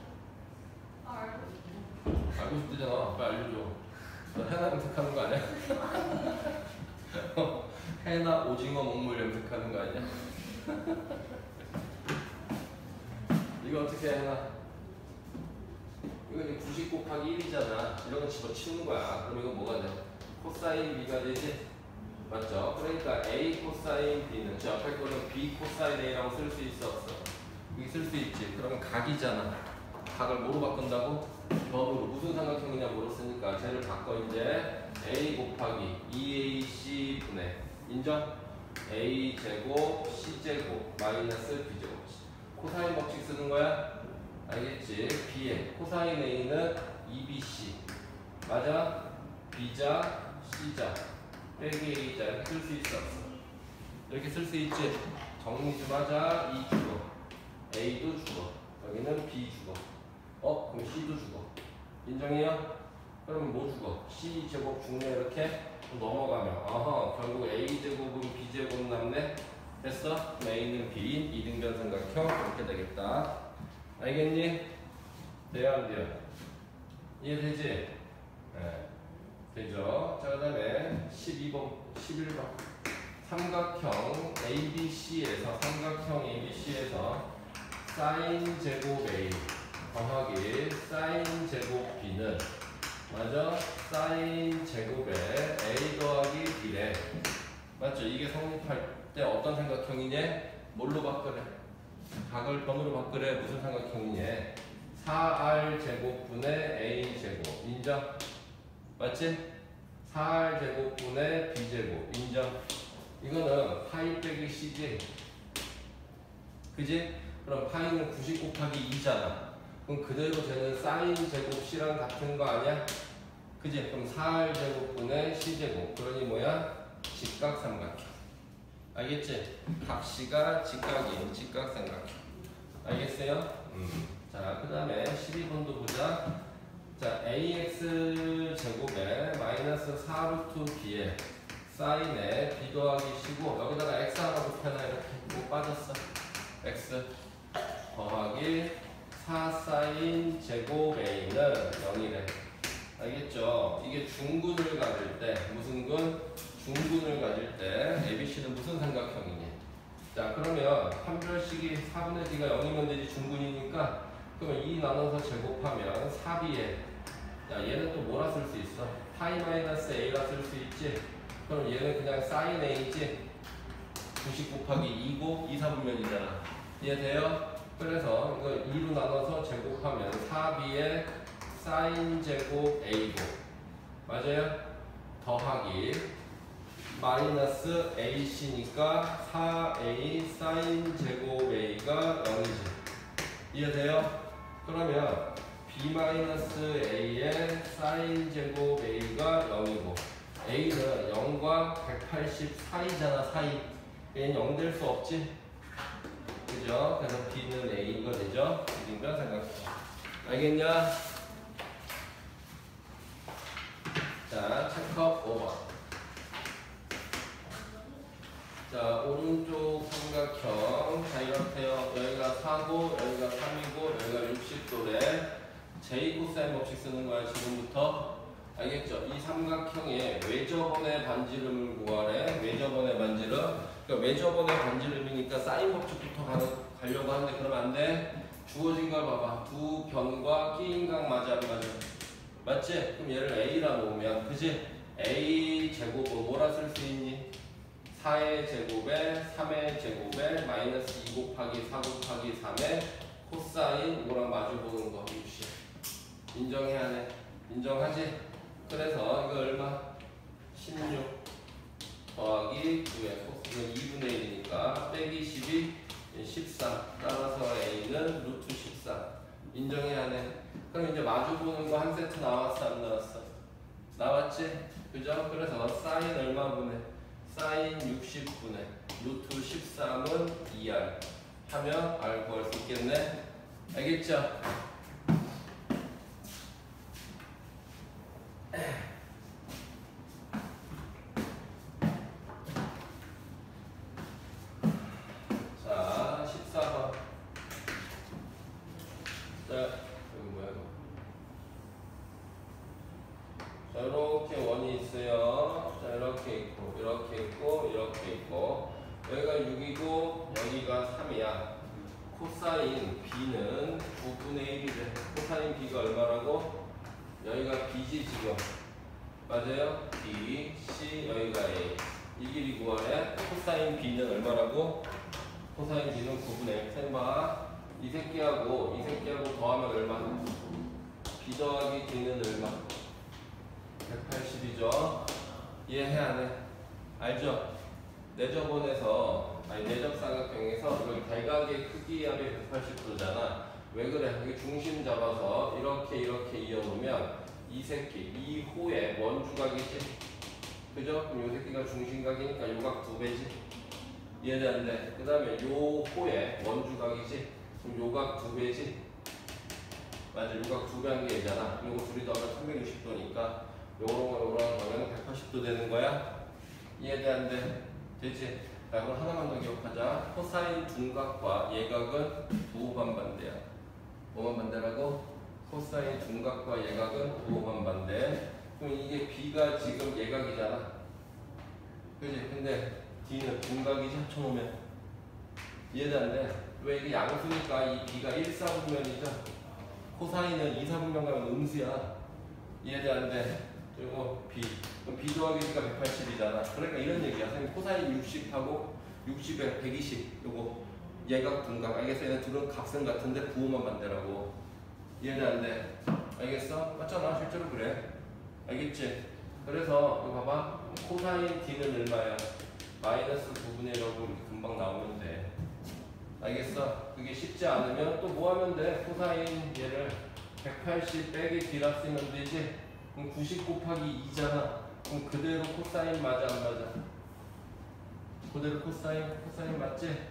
알고 싶대잖아. 빨리 알려줘. 너 해나 염색하는 거 아니야? 해나 오징어 먹물 염색하는 거 아니야? 이거 어떻게 해나? 이거 90 곱하기 1이잖아. 이런 거 집어치우는 거야. 그럼 이거 뭐가 돼? 코사인 B가 되지? 맞죠? 그러니까 A 코사인 B는 저 앞에 거는 B 코사인 A라고 쓸 수 있어 없어? 여기 쓸 수 있지. 그러면 각이잖아. 각을 뭐로 바꾼다고? 변으로. 무슨 삼각형이냐 물었으니까 쟤를 바꿔. 이제 A 곱하기 2AC 분의 인정? A 제곱 C 제곱 마이너스 B 제곱. 코사인 법칙 쓰는 거야? 알겠지? B의 코사인 A는 2BC 맞아? B자 C자 빼기 A자 이렇게 쓸 수 있어 없어? 이렇게 쓸 수 있지? 정리 좀 하자. 2 죽어. A도 죽어. 여기는 B 죽어. 그럼 C도 죽어. 인정해요? 그럼 뭐 죽어? C 제곱 죽네. 이렇게 넘어가면 결국 A 제곱은 B 제곱 남네. 됐어? 그럼 A는 B, 이등변 삼각형 이렇게 되겠다. 알겠니? 돼요 안 돼요? 이해되지? 네. 되죠? 자, 그 다음에 12번, 11번. 삼각형 ABC에서 사인 제곱 A 더하기 사인 제곱 B는 맞아? 사인 제곱에 A 더하기 B래. 맞죠? 이게 성립할 때 어떤 삼각형이냐? 뭘로 바꾸래? 각을 변으로 바꾸래. 무슨 삼각형이냐? 4R 제곱분의 A 제곱 인정? 맞지? 4R 제곱분의 B 제곱 인정? 이거는 파이 빼기 C지? 그지? 그럼 파이는 90 곱하기 2잖아. 그럼 그대로 되는 사인 제곱 C랑 같은 거 아니야? 그지? 그럼 4R 제곱분의 C 제곱. 그러니 뭐야? 직각삼각형. 알겠지? 각 C가 직각인 직각삼각형. 알겠어요? 자, 그 다음에 12번도 보자. 자, AX 제곱에 마이너스 4루트 B에 사인에 B 더하기 C고 여기다가 X 하나 곱해놔. 이렇게 뭐 빠졌어? X 더하기 4 사인 제곱 A는 0이래. 알겠죠? 이게 중군을 가질 때 무슨 군? 중군을 가질 때 ABC는 무슨 삼각형이니? 자, 그러면 판별식이 4분의 D가 0이면 되지. 중군이니까 그러면 2 나눠서 제곱하면 4B에 야, 얘는 또 뭐라 쓸 수 있어? 파이 마이너스 A라 쓸 수 있지? 그럼 얘는 그냥 사인 A지? 90 곱하기 2고 2, 4분면이잖아. 이해돼요? 그래서 이거 2로 나눠서 제곱하면 4B에 사인 제곱 A고 맞아요? 더하기 마이너스 AC니까 4A 사인 제곱 A가 0이지. 이해돼요? 그러면 B 마이너스 A의 사인 제곱 A가 0이고 A는 0과 180 사이잖아. 사이. 얘는 0 될 수 없지? 그죠? 그래서 B는 A가 되죠? 이인가 생각해. 알겠냐? 자, 체크업 5번. 자, 오른쪽 삼각형. 자, 이렇게요. 여기가 4고, 여기가 3이고, 여기가 60도래. J 코사인 법칙 쓰는 거야, 지금부터. 알겠죠? 이 삼각형의 외접원의 반지름을 구하래. 외접원의 반지름. 그러니까 외접원의 반지름이니까 사인 법칙부터 가려고 하는데 그러면 안 돼. 주어진 걸 봐봐. 두 변과 끼인 각 맞아, 안 맞아? 맞지? 그럼 얘를 A라 놓으면, 그지? A 제곱을 뭐라 쓸 수 있니? 4의 제곱에 3의 제곱에 마이너스 2 곱하기 4 곱하기 3의 코사인 이거랑 마주보는 거 60. 인정해야 돼. 인정하지? 그래서 이거 얼마? 16 더하기 9의 코스 2분의 1이니까 빼기 12 14. 따라서 A는 루트 14. 인정해야 돼. 그럼 이제 마주보는 거 한 세트 나왔어, 안 나왔어? 나왔지? 그죠? 그래서 사인 얼마 분해? 사인 60분의 루트 13은 2R 하면 R 구할 수 있겠네? 알겠죠? 자, 14번. 자, 여기 뭐야 이거? 자, 이렇게 원이 있어요. 자, 이렇게 있고, 이렇게 있고, 이렇게 있고. 여기가 6이고, 여기가 3이야. 코사인 B는 9분의 1이래. 코사인 B가 얼마라고? 여기가 B지 지금. 맞아요? B, C, 여기가 A. 이 길이 구하래. 코사인 B는 얼마라고? 코사인 B는 9분의 1. 생봐. 이 새끼하고 더하면 얼마? B 더하기 D는 얼마? 180이죠. 이해해 안 해? 알죠? 내접원에서 내접삼각형에서 이걸 대각의 크기 합이 180도잖아. 왜 그래? 이게 중심 잡아서 이렇게 이어놓으면 이 새끼, 이 호의 원주각이지. 그죠? 그럼 이 새끼가 중심각이니까 요각 2배지. 이해되는데 그 다음에 요 호의 원주각이지. 그럼 요각 2배지. 맞아, 요각 2배 한 게 있잖아. 요거 둘이 더하면 360도니까 요거랑 더하면 180도 되는 거야. 이해되는데 되지? 자, 그럼 하나만 더 기억하자. 코사인 둔각과 예각은 부호반 반대야. 뭐만 반대라고? 코사인 둔각과 예각은 부호반 반대. 그럼 이게 B가 지금 예각이잖아. 그지? 근데 D는 둔각이지, 합쳐놓으면. 이해되는데 왜 이게 양수니까 이 B가 1, 4분면이죠. 코사인은 2, 4분면 가면 음수야. 이해되는데 그리고 B. 그럼 B 더하기 D가 180이잖아. 그러니까 이런 얘기야. 선생님 코사인 60하고 60에 120 요거 예각 둔각. 알겠어? 얘네 둘은 값은 같은데 부호만 반대라고. 이해돼 안 돼? 알겠어? 맞잖아 실제로 그래. 알겠지? 그래서 이거 봐봐. 코사인 D는 얼마야? 마이너스 9분의 1하고 금방 나오면 돼. 알겠어? 그게 쉽지 않으면 또 뭐 하면 돼? 코사인 얘를 180 빼기 D라 쓰면 되지? 그럼 90 곱하기 2잖아. 그럼 그대로 코사인 맞아 안 맞아? 그대로 코사인 맞지?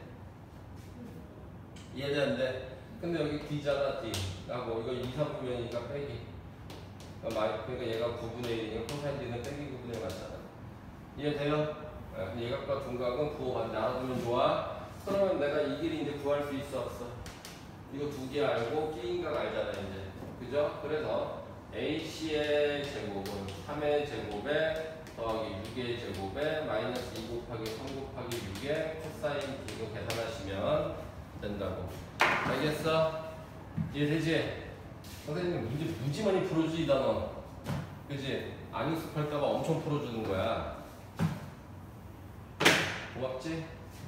이해돼 안 돼? 근데 여기 D잖아 D 라고 이거 2, 3분면이니까 빼기 그러니까 얘가 9분의 1이니까 코사인 D는 빼기 9분의 1 맞잖아. 이해돼요? 예각과 둔각은 부호 나눠두면 좋아. 그러면 내가 이 길이 이제 구할 수 있어 없어? 이거 두 개 알고 끼인각 알잖아 이제. 그죠? 그래서 AC의 제곱은 3의 제곱에 더하기 6의 제곱에 마이너스 2 곱하기 3 곱하기 6의 코사인 D로 계산하시면 된다고. 알겠어? 이해되지? 선생님 문제 무지 많이 풀어주지 이 단어. 그지? 안 익숙할까봐 엄청 풀어주는 거야. 고맙지?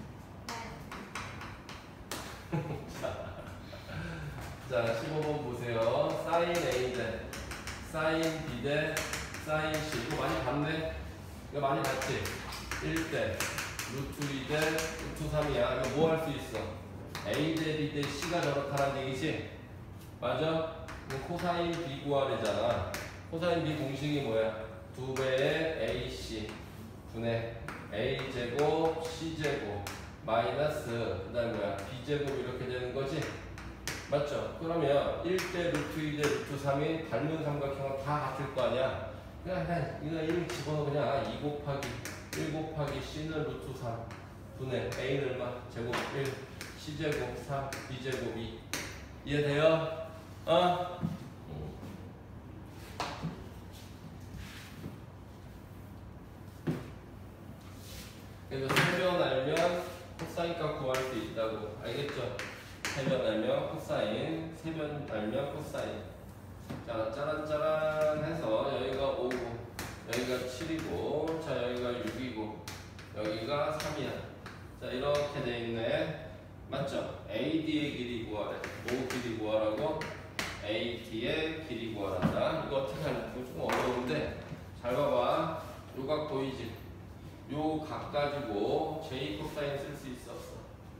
자, 15번 보세요. 사인 A 대 사인 B 대 사인 C. 이거 많이 봤네? 이거 많이 봤지? 1대 루트 2 대 루트 3이야. 이거 뭐 할 수 있어? A 대 B 대 C가 저렇다는 얘기지? 맞아? 이거 코사인 B 구하래잖아. 코사인 B 공식이 뭐야? 2배의 AC 분의 A제곱 C제곱 마이너스 그 다음에 뭐야? B제곱 이렇게 되는 거지? 맞죠? 그러면 1대 루트 2대 루트 3이 닮은 삼각형은 다 같을 거 아니야? 그냥 이거 1 집어넣어 그냥 2 곱하기 1 곱하기 C는 루트 3 분의 A는 얼마? 제곱 1 C제곱 3 B제곱 2 이해돼요? 그래서 세변 알면 코사인 값 구할 수 있다고. 알겠죠? 세변 알면 코사인, 세변 알면 코사인. 자, 짜란짜란 해서 여기가 5고, 여기가 7이고, 자, 여기가 6이고, 여기가 3이야. 자, 이렇게 돼 있네. 맞죠? AD의 길이 구하래. 뭐 길이 구하라고? AD의 길이 구하란다. 이거 어떻게 하냐? 이거 좀 어려운데, 잘 봐봐. 요각 보이지? 요 각 가지고 J 코사인 쓸 수 있어 없어?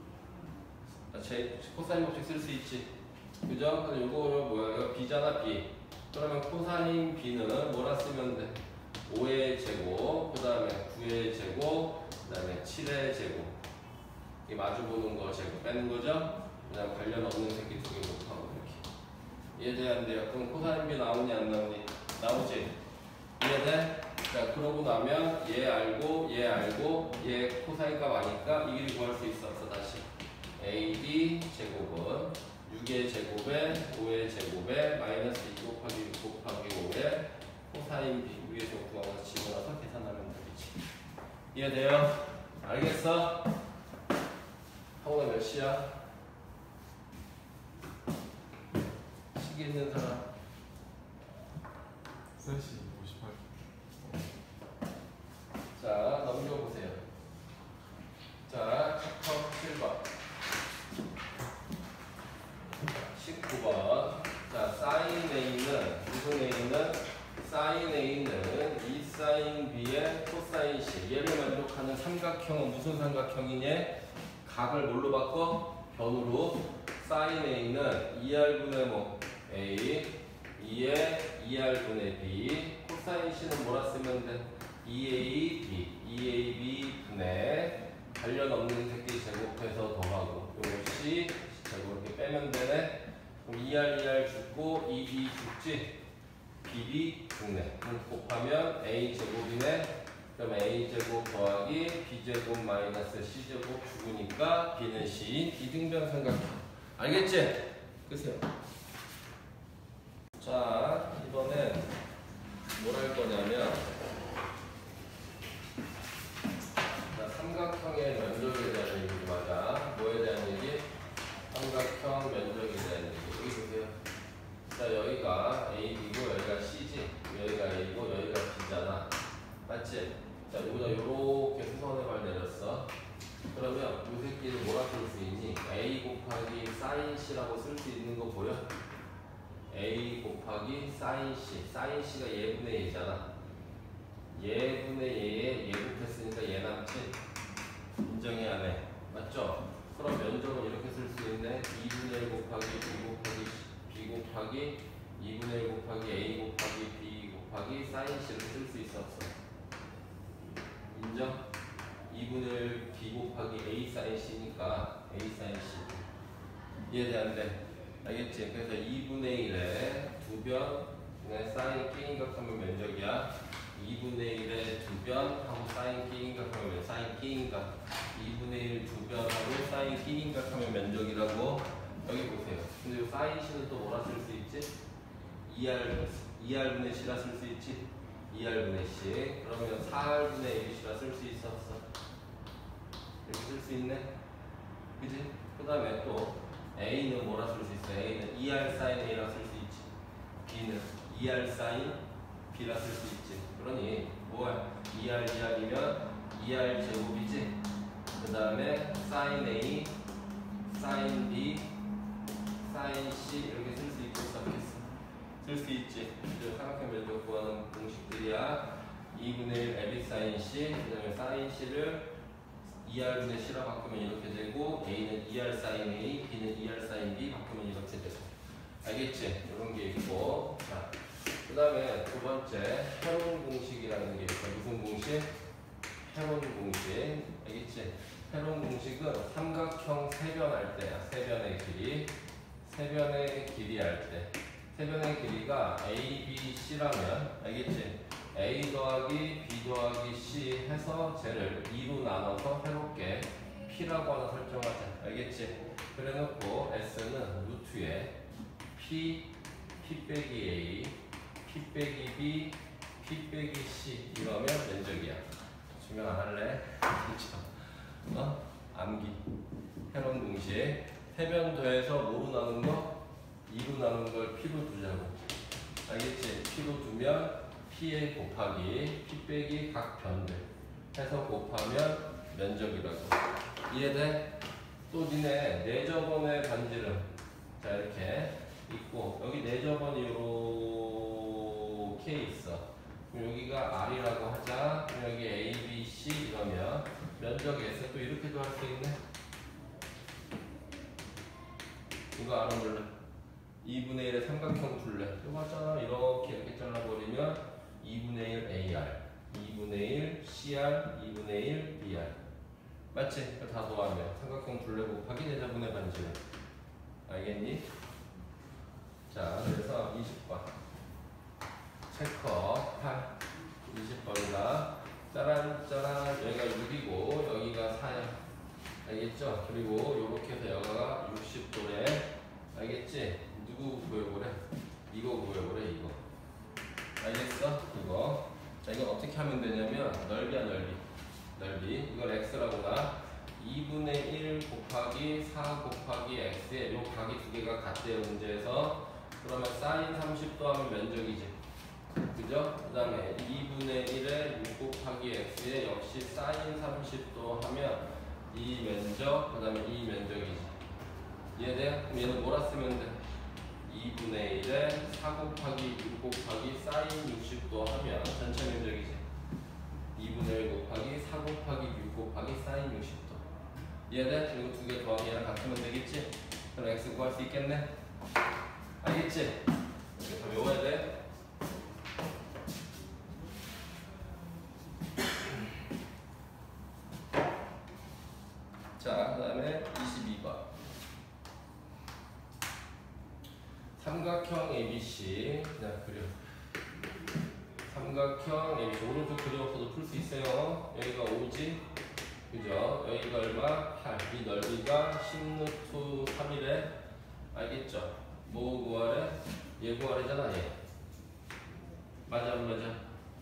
J 코사인 법칙 쓸 수 있지. 그죠? 근데 요거 뭐야? 이거 B잖아 B. 그러면 코사인 B는 뭐라 쓰면 돼? 5의 제곱, 그 다음에 9의 제곱, 그 다음에 7의 제곱. 이 마주보는 거 제곱 빼는 거죠? 그 다음 관련 없는 새끼 두 개 곱하고 이렇게. 이해돼야 안 돼요? 그럼 코사인 B 나오니 안 나오니? 나오지? 이해돼? 자, 그러고 나면 얘 알고 얘 코사인 값 아니까 이 길이 구할 수 있어 없어? 다시 AD 제곱은 6의 제곱에 5의 제곱에 마이너스 2 곱하기 6 곱하기 5의 코사인 B 위에서 구하고 집어넣어서 계산하면 되겠지. 이해돼요? 알겠어? 하고 몇 시야? 시계 있는 사람? 3시 58분. 자, 넘겨보세요. 자, 챕터 7번. 19번. 자, 사인 A는, 무슨 A는? 사인 A는 2 사인 B의 코사인 C. 얘를 만족하는 삼각형은 무슨 삼각형이냐? 각을 뭘로 바꿔? 변으로. 사인 A는 2R분의 뭐? A, 2의 2R분의 B. 코사인 C는 뭐라 쓰면 돼? 2AB, 2AB 분의 관련 없는 새끼 제곱해서 더하고 요것이 제곱 이렇게 빼면 되네. 그럼 2R 죽고 2B 죽지? BB 죽네. 곱하면 A 제곱이네. 그럼 A 제곱 더하기 B 제곱 마이너스 C 제곱 죽으니까 B는 C. 이등변 삼각형. 알겠지? 끄세요. 자, 이번엔 뭘 할 거냐면 삼각형의 면적에 대한 얘기 맞아. 뭐에 대한 얘기? 삼각형 면적에 대한 얘기. 여기 보세요. 자, 여기가 AB고 여기가 C지. 여기가 A고 여기가 B잖아. 맞지? 자, 여기다 요렇게 수선의 발 내렸어. 그러면 요 새끼를 뭐라 쓸 수 있니? A 곱하기 사인 C라고 쓸 수 있는 거 보여? A 곱하기 사인 C. 사인 C가 예분의 예잖아. 예분의 예에 예곱했으니까 예 남지. 인정해야 돼. 맞죠? 그럼 면적은 이렇게 쓸 수 있네. 2분의 1 곱하기 B 곱하기 2분의 1 곱하기 A 곱하기 B 곱하기 사인 C를 쓸 수 있어 없어? 인정? 2분의 1 B 곱하기 A 사인 C니까 A 사인 C. 이해돼 안 돼? 알겠지? 그래서 2분의 1에 2변 사인 K인각하면 면적이야. 2분의 1에 2변 하고 사인 K인각하면 사인 K인각. 2분의 1 2변하고 사인 K인각하면 면적이라고. 여기 보세요. 근데 이 사인 C는 또 뭐라 쓸 수 있지? 2R분의 C라 쓸 수 있지? 2R분의 C. 그러면 4R분의 ABC라 쓸 수 있어 없어? 이렇게 쓸 수 있네? 그지? 그 다음에 또 A는 뭐라 쓸 수 있어? A는 2R 사인 A라 쓸 수 있지. B는 2R 사인 B라 쓸 수 있지. 그러니 뭐야? 2R이면 2R 제곱이지. 그 다음에 사인 A, 사인 B, 사인 C 이렇게 쓸 수 있겠어? 없겠어? 쓸 수 있지. 삼각형 면적 구하는 공식들이야. 2분의 1 AB 사인 C, 그 다음에 사인 C를 2R분의 C라 바꾸면 이렇게 되고 A는 2R 사인 A, B는 2R 사인 B 바꾸면 이렇게 되고. 알겠지? 이런 게 있고. 자, 그 다음에 두 번째 헤론 공식이라는 게 있어. 무슨 공식? 헤론 공식. 알겠지? 헤론 공식은 삼각형 세변할 때야. 세변의 길이. 세변의 길이 할 때. 세변의 길이가 A, B, C라면 알겠지? A 더하기 B 더하기 C 해서 쟤를 2로 나눠서 해롭게 P라고 하나 설정하자. 알겠지? 그래 놓고 S는 루트에 P, P 빼기 A, P 빼기 B, P 빼기 C 이러면 면적이야. 증명 안 할래? 그렇죠? 암기. 헤론 공식. 세변 더해서 뭐로 나눈 거? 2로 나눈 걸 P로 두자고. 알겠지? P로 두면 P에 곱하기 P 빼기 각 변들 해서 곱하면 면적이라고. 이해돼? 또 니네 내저번의 반지름 자 이렇게 있고 여기 내저번이 이렇게 있어. 그럼 여기가 R이라고 하자. 그럼 여기 A, B, C 이러면 면적이 S. 또 이렇게도 할 수 있네. 이거 알아 몰라? 2분의 1의 삼각형 둘레 이거 하잖아. 이렇게 잘라버리면 2분의 1 AR 2분의 1 CR 2분의 1 BR 맞지? 다 더하면 삼각형 둘레 곱하기 내저분의 반지름. 알겠니? 자 그래서 20번 체커 8 20번이다. 짜란 짜란 여기가 6이고 여기가 4야. 알겠죠? 그리고 요렇게 해서 여기가 60도래. 알겠지? 누구 구해보래? 이거 구해보래 이거. 알겠어? 이거. 자 이건 어떻게 하면 되냐면 넓이야 넓이. 이걸 x라고 나. 2분의 1 곱하기 4 곱하기 x에 요 각이 두 개가 같대요 문제에서. 그러면 사인 30도 하면 면적이지. 그죠? 그 다음에 2분의 1에 6 곱하기 x에 역시 사인 30도 하면 이 면적, 그 다음에 이 면적이지. 이해돼? 그럼 얘는 뭐라 쓰면 돼? 2분의 1에 4 곱하기 6 곱하기 사인 60도 하면 전체 면적이지. 2분의 1 곱하기 4 곱하기 6 곱하기 사인 60도. 이해돼? 그리고 두 개 더하기 얘랑 같으면 되겠지? 그럼 x 구할 수 있겠네? 알겠지? 이렇게 다 외워야 돼. 자, 그 다음에 22번. 삼각형 ABC. 그냥 그려. 삼각형 ABC. 오른쪽 그림 없어도 풀 수 있어요. 여기가 5지? 그죠? 여기가 얼마? 8. 이 넓이가 10루트 3이래. 알겠죠? 뭐 구하래? 얘 구하래잖아, 얘. 맞아, 안 맞아?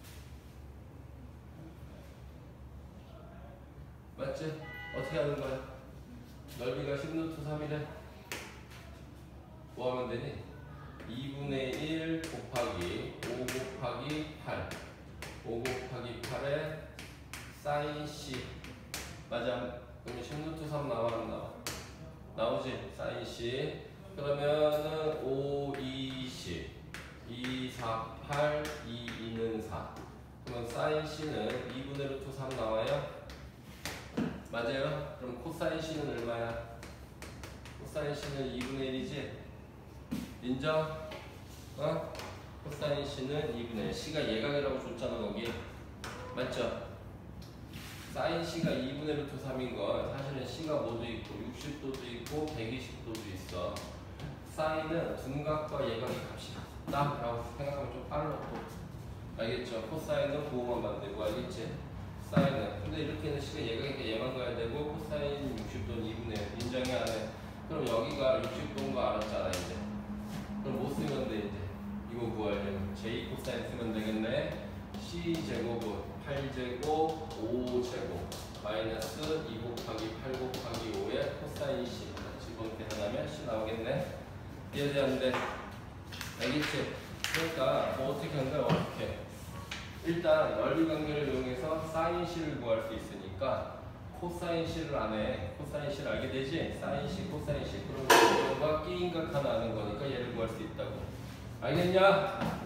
맞지? 어떻게 하는 거야? 넓이가 10루트 3이래. 뭐 하면 되니? 2분의 1 곱하기 5 곱하기 8 5 곱하기 8에 사인 C 맞아? 그러면 10루트 3 나와 안 나와? 나오지? 사인 C 그러면은 5, 2, 10 2, 4, 8 2, 2는 4 그러면 사인 C는 2분의 루트 3 나와요? 맞아요? 그럼 코사인 C는 얼마야? 코사인 C는 2분의 1이지? 인정? 어? 코사인 C는 2분의 1 C가 예각이라고 줬잖아 거기 맞죠? 사인 C가 2분의 루트 3인 건 사실은 C가 모두 있고 60도도 있고 120도도 있어 사인은 둔각과 예각의 값이 같다 라고 생각하면 좀 빨라 또 알겠죠? 코사인은 그거만 만들고 알겠지? 사인은 근데 이렇게는 C가 예각이니까 얘만 가야 되고 코사인 60도는 2분의 1 인정해 안 해? 그럼 여기가 60도인 거 알았잖아 이제 그럼 뭐 쓰면 돼 이제 이거 구하려면 J 코사인 쓰면 되겠네 C제곱은 8제곱 5제곱 마이너스 2 곱하기 8 곱하기 5에 코사인 C 집어넣기 하나면 C 나오겠네 이해되는데 알겠지? 그러니까 뭐 어떻게 하는 거야 어떻게 일단 넓이 관계를 이용해서 사인 C를 구할 수 있으니까 코사인 C를 안해 코사인 C를 알게 되지? 사인 C 코사인 C 그럼 이거가 끼인각 하나 아는 거니까 얘를 구할 수 있다고 알겠냐?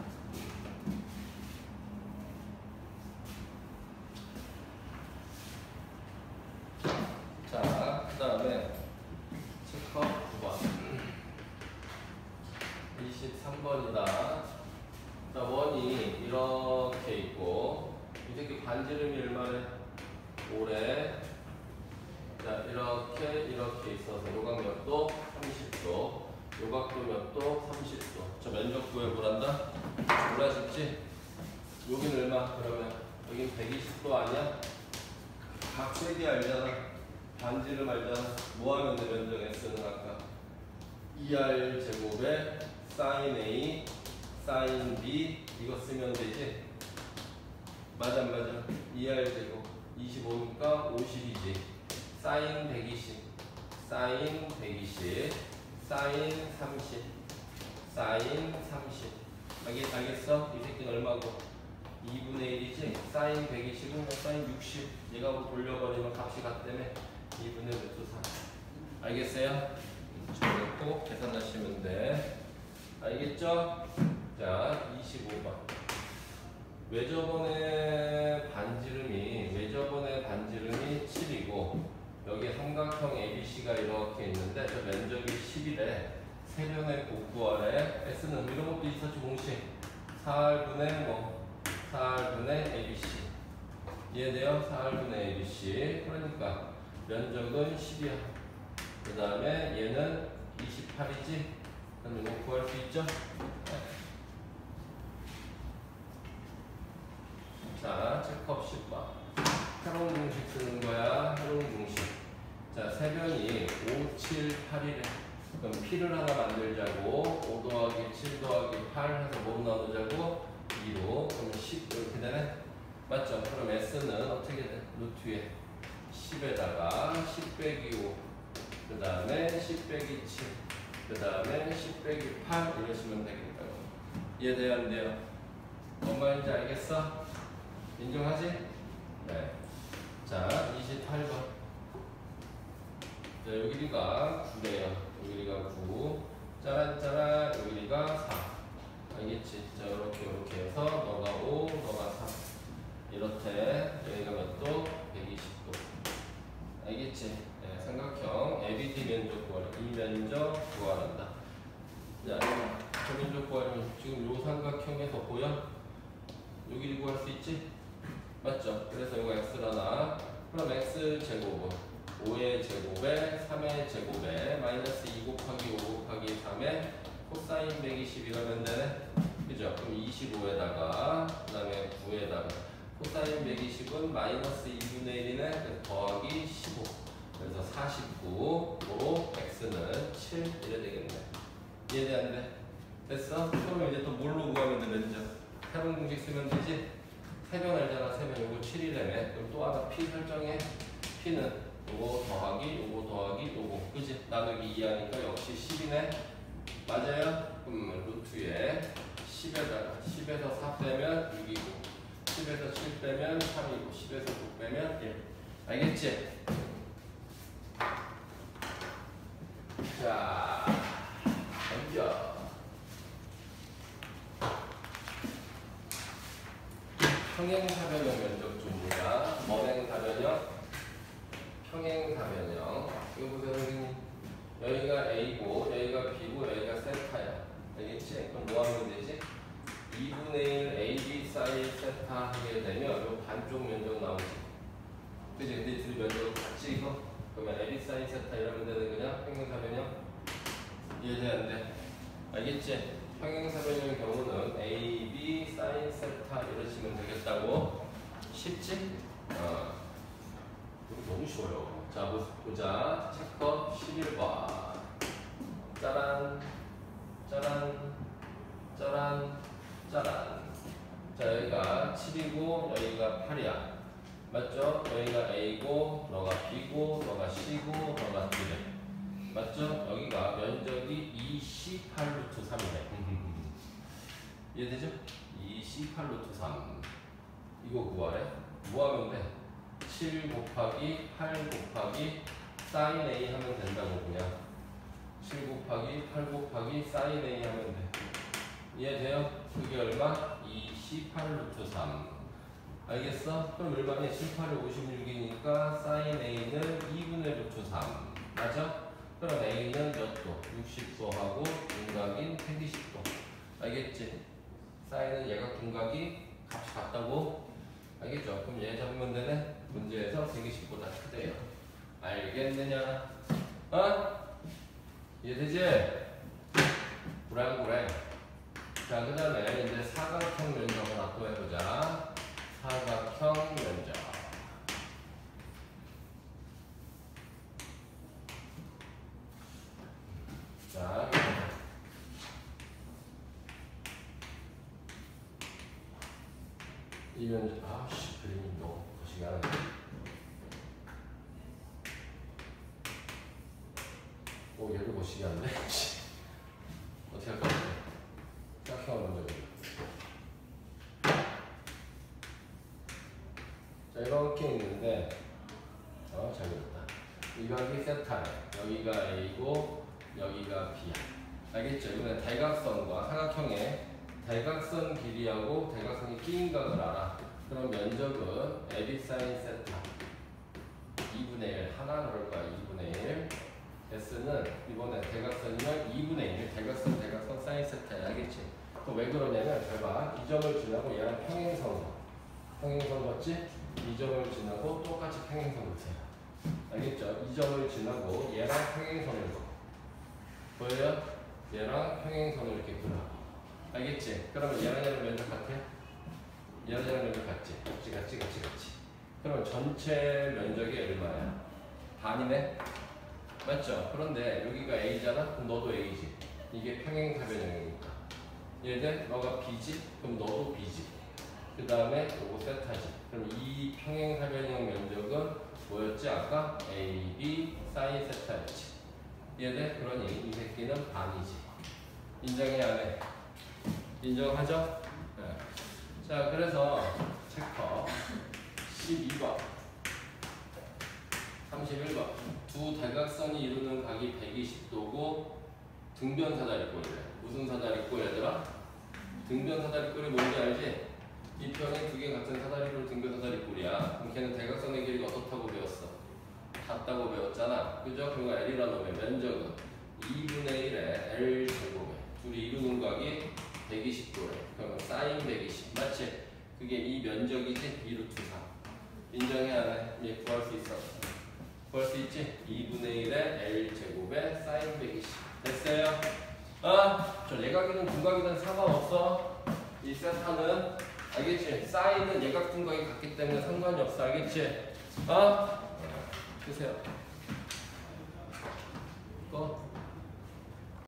자, 그 다음에 체크 9번 23번이다 자, 원이 이렇게 있고 이 새끼 반지름이 얼마래? 오래 자, 이렇게 있어서 요각 몇 도? 30도 요각도 몇 도? 30도 저 면적 구해 보란다? 몰라 싶지? 여긴 얼마? 그러면 여긴 120도 아니야? 각 세기 알잖아 반지름 알잖아 뭐 하면 돼 면적 S는 아까 2R 제곱에 사인 A 사인 B 이거 쓰면 되지? 맞아 안 맞아? 2R 제곱 25니까 50이지 사인 120 사인 120 사인 30 사인 30 알겠어? 이 새끼는 얼마고? 2분의 1이지? 사인 120은 사인 60 얘가 뭐 돌려버리면 값이 같다며 2분의 루트 3 알겠어요? 적어놓고 계산하시면 돼 알겠죠? 자 25번 외접원의 반지름이 7이고 여기 삼각형 ABC가 이렇게 있는데 저 면적이 10이래 세변의 곱구하래 S는 이런 것도 있었지 공식 4R분의 4R분의 ABC 이해돼요? 4R분의 ABC 그러니까 면적은 10이야 그 다음에 얘는 28이지 그럼 이거 구할 수 있죠? 자 체크업 10번 새로운 공식 쓰는 거야 새로운 공식 자 세변이 5, 7, 8이래 그럼 P를 하나 만들자고 5 더하기 7 더하기 8 해서 뭐 나누자고 2로 그러면 10 이렇게 되네 맞죠? 그럼 S는 어떻게 돼? 루트 위에 10에다가 10 빼기 5 그 다음에 10 빼기 7 그 다음에 10 빼기 8 이러시면 되겠다고 이해돼요 안 돼요? 뭔 말인지 알겠어? 인정하지? 네. 자 28번 자 요 길이가 9래요 요 길이가 9 짜란짜란 요 길이가 4 알겠지? 자 요렇게 해서 너가 5 너가 3 이렇대 여기가 몇 도? 120도 알겠지? 네, 삼각형 ABD 면적 구하라 이 면적 구하란다 자 저 면적 구하려면 지금 요 삼각형에서 보여? 요 길이 구할 수 있지? 맞죠? 그래서 이거 x라나 그럼 x제곱은 5의 제곱에 3의 제곱에 마이너스 2 곱하기 5 곱하기 3에 코사인 120이라면 되네 그죠? 그럼 25에다가 그 다음에 9에다가 코사인 120은 마이너스 2분의 1이네 더하기 15 그래서 49로 x는 7 이래 되겠네 이해돼 안 돼? 됐어? 그러면 이제 또 뭘로 구하면 돼 면적? 새로운 공식 쓰면 되지? 세변 알잖아 세변 요거 7이라며 그럼 또 하나 P 설정해 P는 요거 더하기 요거 그지? 나누기 2 하니까 역시 10이네 맞아요? 그럼 루트에 10에서 4 빼면 6이고 10에서 7 빼면 3이고 10에서 9 빼면 1 알겠지? 자 평행사변형 면적 좀 보자. 원행사변형, 평행사변형. 이거 보세요, 선생님. 여기가 A고, 여기가 B고, 여기가 세타야. 알겠지? 그럼 뭐 하면 되지? 2분의 1 AB 사이 세타 하게 되면 요 반쪽 면적 나오지. 그치? 근데 둘이 면적 같지, 이거? 그러면 AB 사이 세타 이러면 되는 거냐? 평행사변형? 이해돼, 안 돼? 알겠지? 평행사변형의 경우는 AB 사인 세타 이러시면 되겠다고. 쉽지? 너무 쉬워요. 자, 보자. 체크 11번. 짜란, 짜란, 짜란, 짜란. 자, 여기가 7이고, 여기가 8이야. 맞죠? 여기가 A고, 너가 B고, 너가 C고, 너가 D래. 맞죠? 여기가 면적이 28 루트 3이네. 이해되죠? 28 루트 3. 이거 구하래? 뭐 하면 돼? 7 곱하기 8 곱하기 사인 A 하면 된다고 그냥. 7 곱하기 8 곱하기 사인 A 하면 돼. 이해돼요? 그게 얼마? 28 루트 3. 알겠어? 그럼 얼마냐? 7, 8이 56이니까 사인 A는 2분의 루트 3. 맞아? 그럼 A는 몇 도? 60도하고 윤곽인 120도. 알겠지? 사인은 얘가 윤곽이 값이 같다고? 알겠죠? 그럼 얘 잡으면 되네? 문제에서 120보다 크대요. 알겠느냐? 어? 이해되지? 구랑구랑. 자, 그 다음에 이제 사각형 면적을 하나 또 해보자. 사각형 면적. 자, 이 면적, 아씨, 그림이 너무 거시기하네. 얘도 거시기한데? 어떻게 할까? 사각형을 먼저 보자. 자, 이렇게 있는데, 잘 그렸다. 여기 세타네. 여기가 A고, 여기가 B야. 알겠죠? 이번엔 대각선과 사각형의 대각선 길이하고 대각선이 끼인 각을 알아. 그럼 면적은 AB 사인 세타 2분의 1 하나 그럴 거야. 2분의 1 S는 이번에 대각선이면 2분의 1 대각선 사인 세타야. 알겠지? 그럼 왜 그러냐면 잘 봐. 이 점을 지나고 얘랑 평행선 봤지? 이 점을 지나고 똑같이 평행선을 세요. 알겠죠? 이 점을 지나고 얘랑 평행선을 봐. 보여요? 얘랑 평행선을 이렇게 그려. 알겠지? 그러면 얘랑 면적 같아? 얘랑 면적 같지? 같지. 그러면 전체 면적이 얼마야? 반이네? 맞죠? 그런데 여기가 A잖아? 그럼 너도 A지. 이게 평행사변형이니까. 얘들 너가 B지? 그럼 너도 B지. 그 다음에 요거 세타지. 그럼 이 평행사변형 면적은 뭐였지? 아까 AB 사인 세타였지. 얘들 그러니 이 새끼는 반이지. 인정해 안 해? 인정하죠? 네. 자, 그래서 체커 12번 31번 두 대각선이 이루는 각이 120도고 등변 사다리꼴이래. 무슨 사다리꼴 얘들아? 등변 사다리꼴이 뭔지 알지? 이 편에 두 개 같은 사다리꼴 등변 사다리꼴이야. 그럼 걔는 대각선의 길이가 어떻다고 배웠어? 같다고 배웠잖아. 그죠? 그리고 L이라 놓으면 면적은 2분의 1의 L 제곱에 둘이 이루는 각이 120도래. 그러면 사인 120 맞지? 그게 이 면적이지? 2루트 4 인정해 안 해? 얘 구할 수 있어. 구할 수 있지? 2분의 1의 L 제곱에 사인 120 됐어요? 저 예각이든 둔각이든 상관없어. 이 세타는 알겠지? 사인은 예각 둔각이 같기 때문에 상관이 없어. 알겠지? 쓰세요.